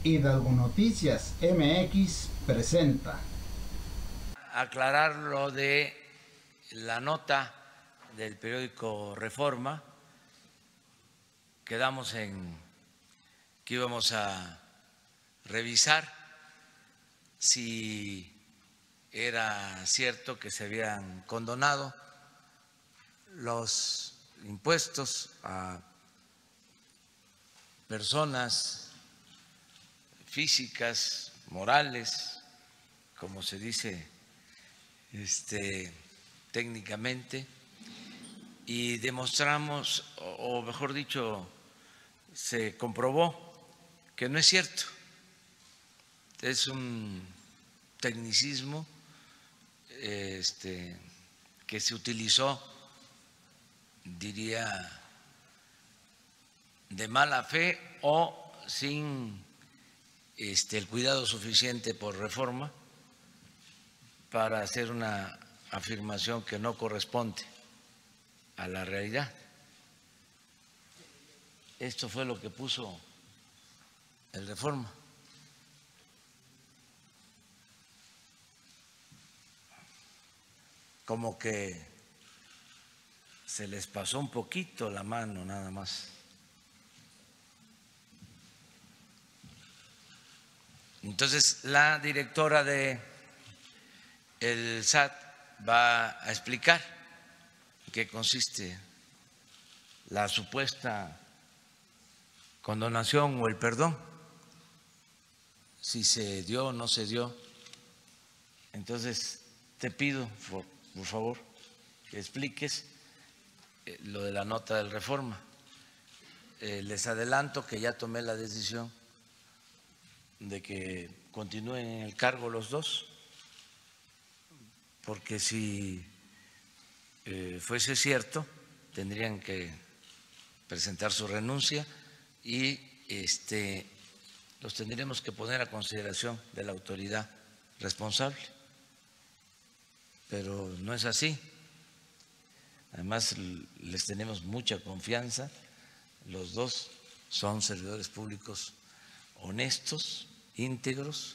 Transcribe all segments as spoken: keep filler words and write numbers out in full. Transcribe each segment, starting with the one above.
Hidalgo Noticias M X presenta. Aclarar lo de la nota del periódico Reforma. Quedamos en que íbamos a revisar si era cierto que se habían condonado los impuestos a personas físicas, morales, como se dice este, técnicamente, y demostramos, o mejor dicho, se comprobó que no es cierto. Es un tecnicismo este, que se utilizó, diría, de mala fe o sin este, el cuidado suficiente por Reforma para hacer una afirmación que no corresponde a la realidad. Esto fue lo que puso el Reforma. Como que se les pasó un poquito la mano nada más. Entonces, la directora de el S A T va a explicar en qué consiste la supuesta condonación o el perdón, si se dio o no se dio. Entonces, te pido, por, por favor, que expliques lo de la nota del Reforma. Eh, les adelanto que ya tomé la decisión de que continúen en el cargo los dos, porque si eh, fuese cierto, tendrían que presentar su renuncia y este, los tendríamos que poner a consideración de la autoridad responsable. Pero no es así. Además, les tenemos mucha confianza. Los dos son servidores públicos honestos, íntegros,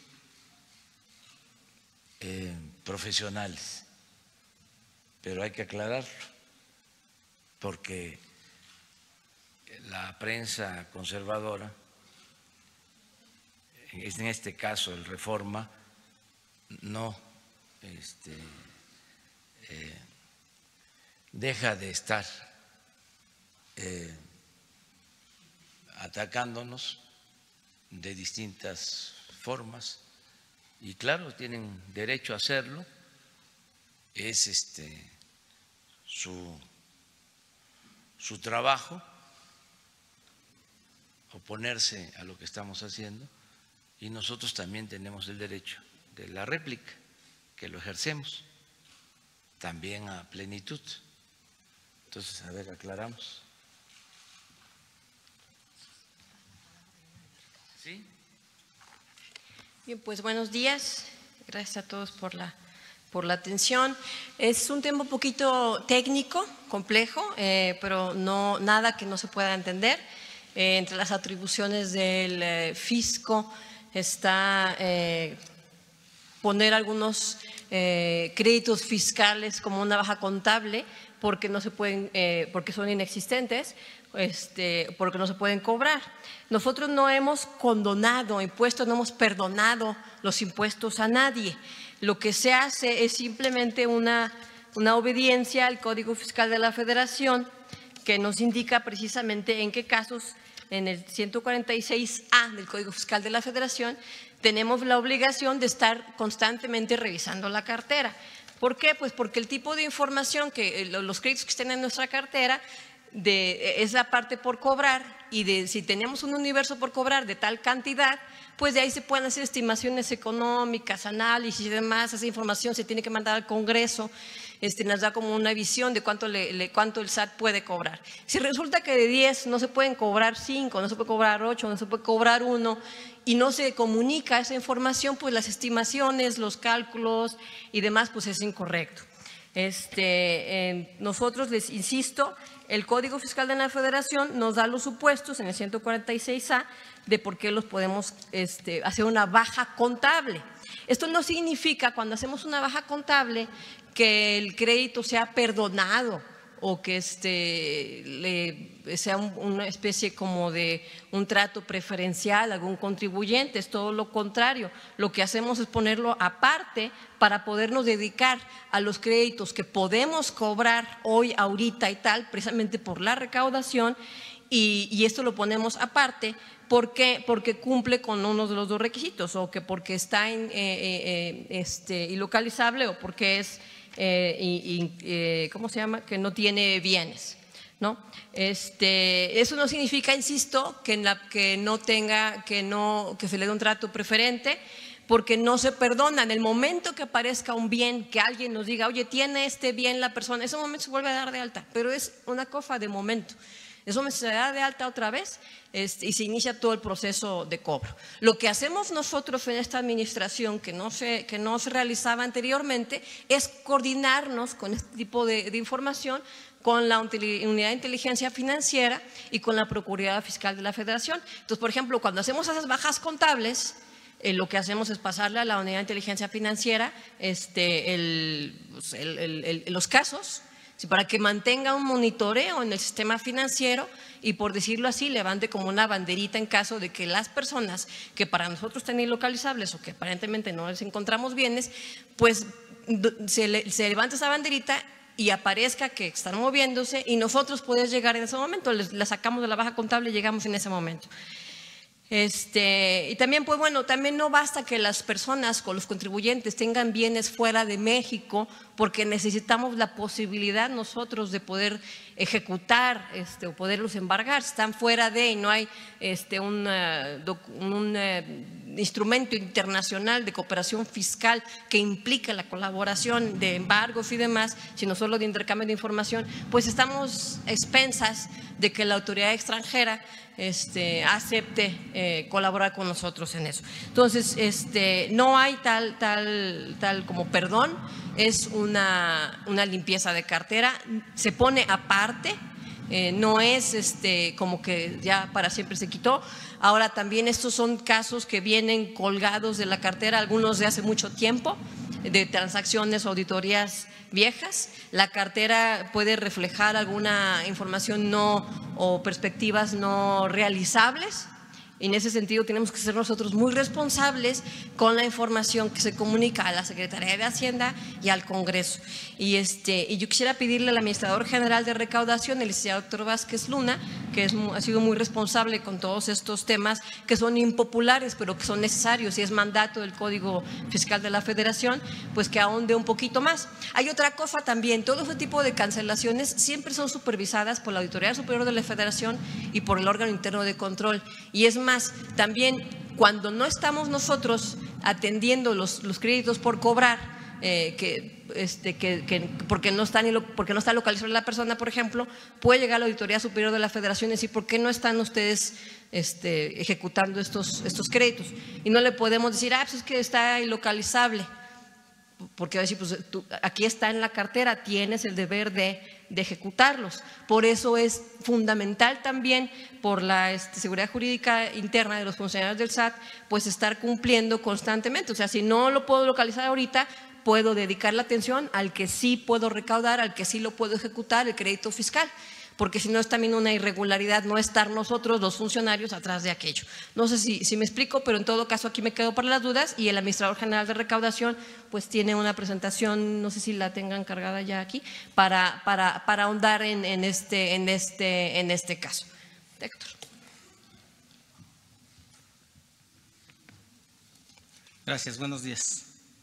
eh, profesionales. Pero hay que aclararlo, porque la prensa conservadora, en este caso el Reforma, no este, eh, deja de estar eh, atacándonos de distintas formas, y claro, tienen derecho a hacerlo, es este su, su trabajo oponerse a lo que estamos haciendo, y nosotros también tenemos el derecho de la réplica, que lo ejercemos también a plenitud. Entonces, a ver, aclaramos. ¿Sí? Bien, pues buenos días. Gracias a todos por la, por la atención. Es un tema un poquito técnico, complejo, eh, pero no, nada que no se pueda entender. Eh, entre las atribuciones del eh, fisco está eh, poner algunos eh, créditos fiscales como una baja contable porque no se pueden, eh, porque son inexistentes, este, porque no se pueden cobrar. Nosotros no hemos condonado impuestos, no hemos perdonado los impuestos a nadie. Lo que se hace es simplemente una, una obediencia al Código Fiscal de la Federación, que nos indica precisamente en qué casos, en el ciento cuarenta y seis A del Código Fiscal de la Federación, tenemos la obligación de estar constantemente revisando la cartera. ¿Por qué? Pues porque el tipo de información, que los créditos que estén en nuestra cartera, de, es la parte por cobrar, y de si tenemos un universo por cobrar de tal cantidad, pues de ahí se pueden hacer estimaciones económicas, análisis y demás. Esa información se tiene que mandar al Congreso, este, nos da como una visión de cuánto, le, le, cuánto el S A T puede cobrar. Si resulta que de diez no se pueden cobrar cinco, no se puede cobrar ocho, no se puede cobrar uno, y no se comunica esa información, pues las estimaciones, los cálculos y demás, pues es incorrecto. Este, eh, nosotros, les insisto, el Código Fiscal de la Federación nos da los supuestos en el ciento cuarenta y seis A de por qué los podemos este, hacer una baja contable. Esto no significa, cuando hacemos una baja contable, que el crédito sea perdonado o que este, le, sea un, una especie como de un trato preferencial a algún contribuyente. Es todo lo contrario. Lo que hacemos es ponerlo aparte para podernos dedicar a los créditos que podemos cobrar hoy, ahorita y tal, precisamente por la recaudación, y, y esto lo ponemos aparte. ¿Por qué? Porque cumple con uno de los dos requisitos, o que porque está en, eh, eh, este, ilocalizable, o porque es Eh, y, y, eh, ¿cómo se llama? Que no tiene bienes, ¿no? Este, eso no significa, insisto, que, en la, que no tenga, que no, que se le dé un trato preferente, porque no se perdona. En el momento que aparezca un bien, que alguien nos diga, oye, tiene este bien la persona, en ese momento se vuelve a dar de alta, pero es una cosa de momento. Eso se da de alta otra vez este, y se inicia todo el proceso de cobro. Lo que hacemos nosotros en esta administración, que no se, que no se realizaba anteriormente, es coordinarnos con este tipo de, de información con la Unidad de Inteligencia Financiera y con la Procuraduría Fiscal de la Federación. Entonces, por ejemplo, cuando hacemos esas bajas contables, Eh, lo que hacemos es pasarle a la Unidad de Inteligencia Financiera este, el, pues, el, el, el, los casos, ¿sí? Para que mantenga un monitoreo en el sistema financiero y, por decirlo así, levante como una banderita en caso de que las personas que para nosotros están ilocalizables o que aparentemente no les encontramos bienes, pues se, le, se levanta esa banderita y aparezca que están moviéndose y nosotros podemos llegar en ese momento, les, la sacamos de la baja contable y llegamos en ese momento. Este, y también, pues bueno, también no basta que las personas con los contribuyentes tengan bienes fuera de México, porque necesitamos la posibilidad nosotros de poder ejecutar este, o poderlos embargar. Si están fuera de y no hay este, un, uh, un uh, instrumento internacional de cooperación fiscal que implica la colaboración de embargos y demás, sino solo de intercambio de información, pues estamos expensas de que la autoridad extranjera Este, acepte eh, colaborar con nosotros en eso. Entonces, este, no hay tal, tal, tal como perdón, es una, una limpieza de cartera, se pone aparte, eh, no es este, como que ya para siempre se quitó. Ahora también estos son casos que vienen colgados de la cartera, algunos de hace mucho tiempo, de transacciones, auditorías viejas. La cartera puede reflejar alguna información no o perspectivas no realizables. En ese sentido tenemos que ser nosotros muy responsables con la información que se comunica a la Secretaría de Hacienda y al Congreso. Y, este, y yo quisiera pedirle al Administrador General de Recaudación, el licenciado doctor Vázquez Luna, que es, ha sido muy responsable con todos estos temas que son impopulares, pero que son necesarios y es mandato del Código Fiscal de la Federación, pues que ahonde un poquito más. Hay otra cosa también, todo ese tipo de cancelaciones siempre son supervisadas por la Auditoría Superior de la Federación y por el órgano interno de control. Y es más, también cuando no estamos nosotros atendiendo los, los créditos por cobrar, eh, que, este, que, que porque, no están, porque no está localizada la persona, por ejemplo, puede llegar a la Auditoría Superior de la Federación y decir, ¿por qué no están ustedes este, ejecutando estos, estos créditos? Y no le podemos decir, ah, pues es que está ilocalizable, porque va a decir, pues tú, aquí está en la cartera, tienes el deber de, de ejecutarlos. Por eso es fundamental también, por la este, seguridad jurídica interna de los funcionarios del S A T, pues estar cumpliendo constantemente. O sea, si no lo puedo localizar ahorita, puedo dedicar la atención al que sí puedo recaudar, al que sí lo puedo ejecutar, el crédito fiscal, porque si no es también una irregularidad no estar nosotros, los funcionarios, atrás de aquello. No sé si, si me explico, pero en todo caso aquí me quedo para las dudas y el Administrador General de Recaudación pues tiene una presentación, no sé si la tengan cargada ya aquí, para, para, para ahondar en, en, este, en, este, en este caso. Héctor. Gracias, buenos días.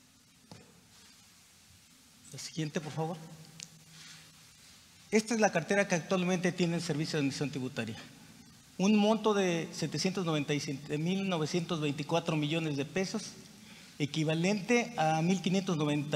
La siguiente, por favor. Esta es la cartera que actualmente tiene el Servicio de Administración Tributaria. Un monto de setecientos noventa y siete mil novecientos veinticuatro millones de pesos, equivalente a un millón quinientos noventa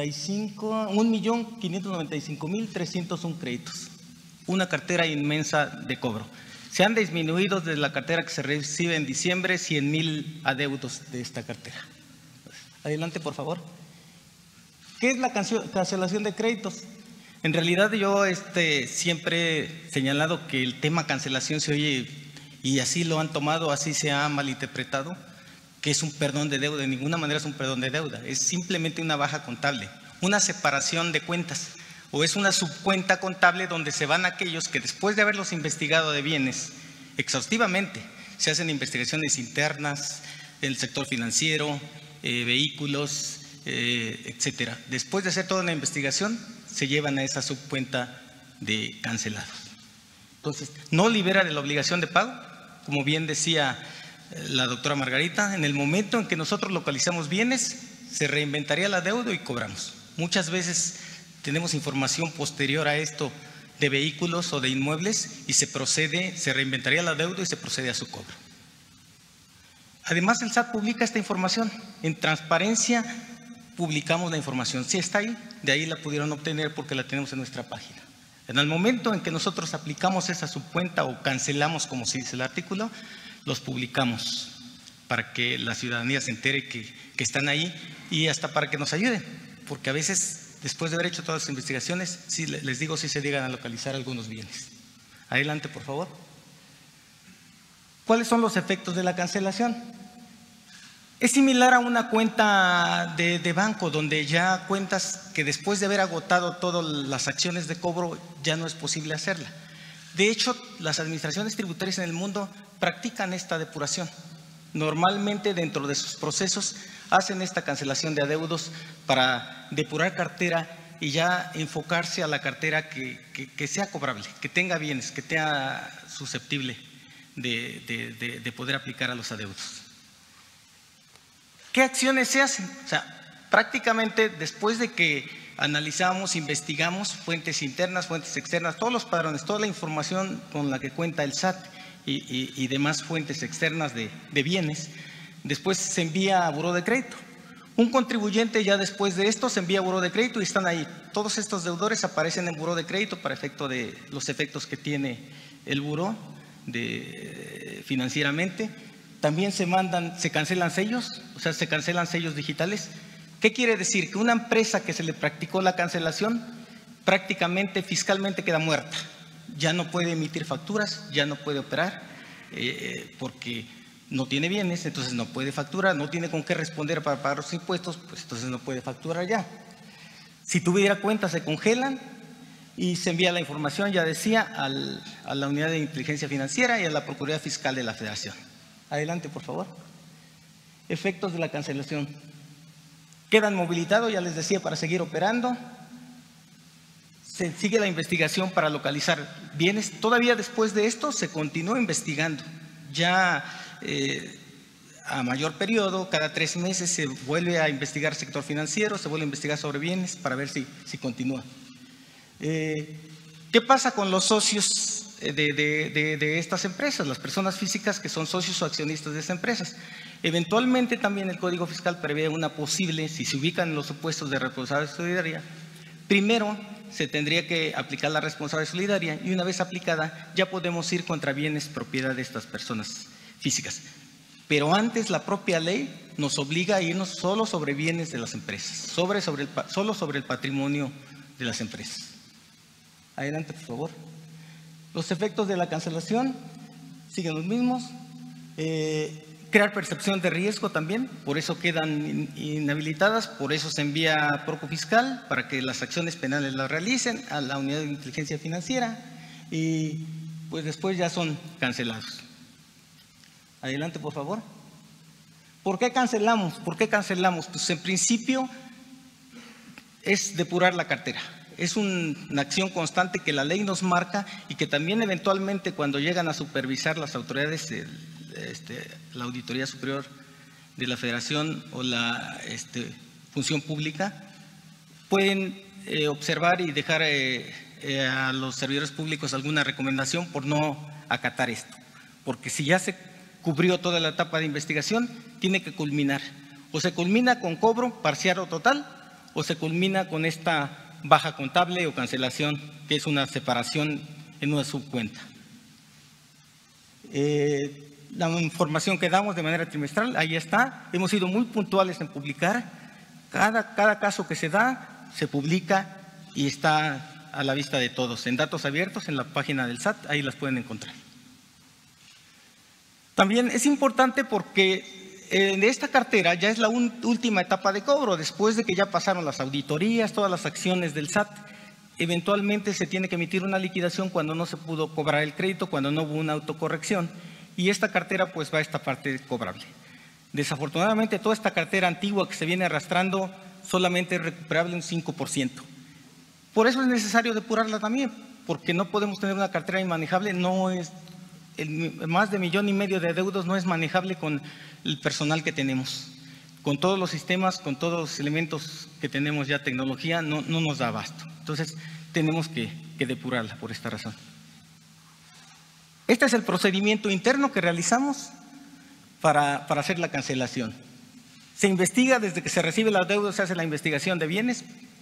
y cinco mil trescientos uno créditos. Una cartera inmensa de cobro. Se han disminuido desde la cartera que se recibe en diciembre cien mil adeudos de esta cartera. Adelante, por favor. ¿Qué es la cancelación de créditos? En realidad yo este, siempre he señalado que el tema cancelación se oye, y así lo han tomado, así se ha malinterpretado, que es un perdón de deuda. De ninguna manera es un perdón de deuda, es simplemente una baja contable, una separación de cuentas, o es una subcuenta contable donde se van aquellos que después de haberlos investigado de bienes exhaustivamente, se hacen investigaciones internas en el sector financiero, eh, vehículos, eh, etcétera. Después de hacer toda una investigación, se llevan a esa subcuenta de cancelados. Entonces, no libera de la obligación de pago, como bien decía la doctora Margarita, en el momento en que nosotros localizamos bienes, se reinventaría la deuda y cobramos. Muchas veces tenemos información posterior a esto de vehículos o de inmuebles y se procede, se reinventaría la deuda y se procede a su cobro. Además, el S A T publica esta información. En transparencia publicamos la información. Sí está ahí, de ahí la pudieron obtener porque la tenemos en nuestra página. En el momento en que nosotros aplicamos esa subcuenta o cancelamos, como se dice el artículo, los publicamos para que la ciudadanía se entere que, que están ahí y hasta para que nos ayuden, porque a veces, después de haber hecho todas las investigaciones, sí, les digo, sí se llegan a localizar algunos bienes. Adelante, por favor. ¿Cuáles son los efectos de la cancelación? Es similar a una cuenta de, de banco, donde ya cuentas que después de haber agotado todas las acciones de cobro ya no es posible hacerla. De hecho, las administraciones tributarias en el mundo practican esta depuración. Normalmente dentro de sus procesos hacen esta cancelación de adeudos para depurar cartera y ya enfocarse a la cartera que, que, que sea cobrable, que tenga bienes, que sea susceptible de, de, de, de poder aplicar a los adeudos. ¿Qué acciones se hacen? O sea, prácticamente después de que analizamos, investigamos fuentes internas, fuentes externas, todos los padrones, toda la información con la que cuenta el S A T y, y, y demás fuentes externas de, de bienes, después se envía a buró de crédito. Un contribuyente ya después de esto se envía a buró de crédito y están ahí. Todos estos deudores aparecen en buró de crédito para efecto de los efectos que tiene el buró de, financieramente. También se mandan, se cancelan sellos, o sea, se cancelan sellos digitales. ¿Qué quiere decir? Que una empresa que se le practicó la cancelación prácticamente fiscalmente queda muerta. Ya no puede emitir facturas, ya no puede operar eh, porque no tiene bienes, entonces no puede facturar, no tiene con qué responder para pagar los impuestos, pues entonces no puede facturar ya. Si tuviera cuentas se congelan y se envía la información, ya decía, al, a la Unidad de Inteligencia Financiera y a la Procuraduría Fiscal de la Federación. Adelante, por favor. Efectos de la cancelación. Quedan movilitados, ya les decía, para seguir operando. Se sigue la investigación para localizar bienes. Todavía después de esto se continúa investigando. Ya eh, a mayor periodo, cada tres meses se vuelve a investigar sector financiero, se vuelve a investigar sobre bienes para ver si, si continúa. Eh, ¿Qué pasa con los socios de, de, de, de estas empresas? Las personas físicas que son socios o accionistas de esas empresas. Eventualmente también el Código Fiscal prevé una posible, si se ubican en los supuestos de responsabilidad solidaria, primero se tendría que aplicar la responsabilidad solidaria y una vez aplicada ya podemos ir contra bienes propiedad de estas personas físicas. Pero antes la propia ley nos obliga a irnos solo sobre bienes de las empresas, sobre, sobre el, solo sobre el patrimonio de las empresas. Adelante, por favor. Los efectos de la cancelación siguen los mismos. Eh, crear percepción de riesgo también, por eso quedan inhabilitadas, por eso se envía a Proco Fiscal para que las acciones penales las realicen a la Unidad de Inteligencia Financiera y pues después ya son cancelados. Adelante, por favor. ¿Por qué cancelamos? ¿Por qué cancelamos? Pues en principio es depurar la cartera. Es un, una acción constante que la ley nos marca y que también eventualmente cuando llegan a supervisar las autoridades, el, este, la Auditoría Superior de la Federación o la este, Función Pública, pueden eh, observar y dejar eh, eh, a los servidores públicos alguna recomendación por no acatar esto. Porque si ya se cubrió toda la etapa de investigación, tiene que culminar. O se culmina con cobro parcial o total, o se culmina con esta baja contable o cancelación, que es una separación en una subcuenta. Eh, la información que damos de manera trimestral, ahí está. Hemos sido muy puntuales en publicar. Cada, cada caso que se da, se publica y está a la vista de todos. En datos abiertos, en la página del S A T, ahí las pueden encontrar. También es importante porque en esta cartera ya es la última etapa de cobro, después de que ya pasaron las auditorías, todas las acciones del S A T. Eventualmente se tiene que emitir una liquidación cuando no se pudo cobrar el crédito, cuando no hubo una autocorrección, y esta cartera pues va a esta parte cobrable. Desafortunadamente toda esta cartera antigua que se viene arrastrando solamente es recuperable un cinco por ciento. Por eso es necesario depurarla también, porque no podemos tener una cartera inmanejable, no es, el, más de millón y medio de adeudos no es manejable con el personal que tenemos. Con todos los sistemas, con todos los elementos que tenemos ya, tecnología, no, no nos da abasto. Entonces tenemos que, que depurarla por esta razón. Este es el procedimiento interno que realizamos para, para hacer la cancelación. Se investiga desde que se recibe la deuda, se hace la investigación de bienes,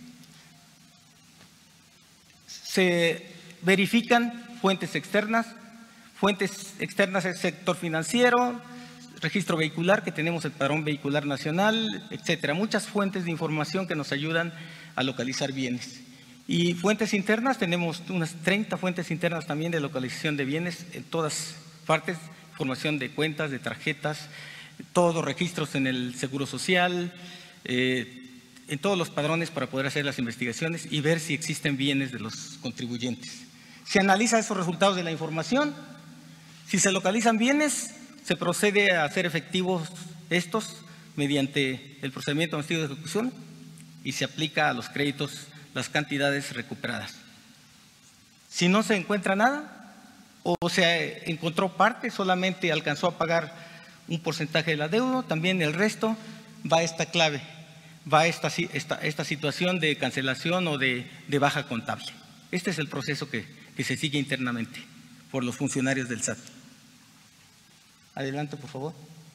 se verifican fuentes externas, fuentes externas del sector financiero, registro vehicular, que tenemos el padrón vehicular nacional, etcétera. Muchas fuentes de información que nos ayudan a localizar bienes. Y fuentes internas, tenemos unas treinta fuentes internas también de localización de bienes en todas partes, información de cuentas, de tarjetas, todos registros en el Seguro Social, eh, en todos los padrones para poder hacer las investigaciones y ver si existen bienes de los contribuyentes. Se analiza esos resultados de la información. Si se localizan bienes, se procede a hacer efectivos estos mediante el procedimiento administrativo de ejecución y se aplica a los créditos las cantidades recuperadas. Si no se encuentra nada o se encontró parte, solamente alcanzó a pagar un porcentaje del adeudo, también el resto va a esta clave, va a esta, esta, esta situación de cancelación o de, de baja contable. Este es el proceso que, que se sigue internamente por los funcionarios del S A T. Adelante, por favor.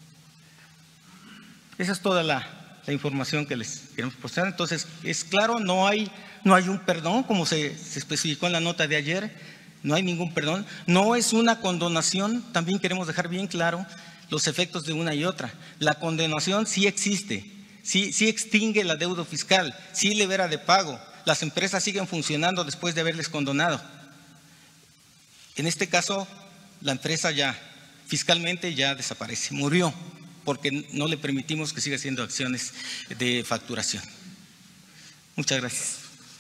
Esa es toda la, la información que les queremos proporcionar. Entonces, es claro, no hay, no hay un perdón, como se, se especificó en la nota de ayer, no hay ningún perdón. No es una condonación, también queremos dejar bien claro los efectos de una y otra. La condonación sí existe, sí, sí extingue el adeudo fiscal, sí libera de pago. Las empresas siguen funcionando después de haberles condonado. En este caso, la empresa ya fiscalmente ya desaparece, murió, porque no le permitimos que siga haciendo acciones de facturación. Muchas gracias.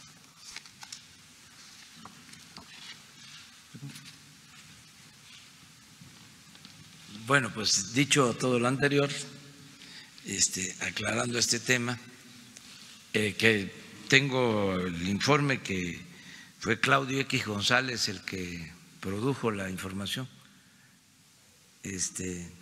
Bueno, pues dicho todo lo anterior, este, aclarando este tema, eh, que tengo el informe que fue Claudio X González el que produjo la información, este,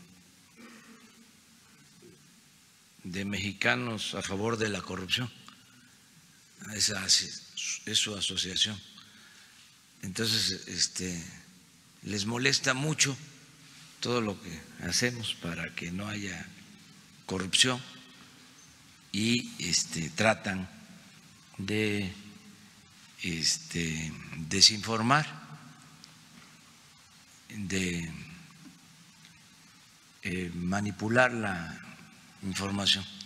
de Mexicanos a Favor de la Corrupción, esa es su asociación. Entonces, este, les molesta mucho todo lo que hacemos para que no haya corrupción y este, tratan de este, desinformar, de eh, manipular la información.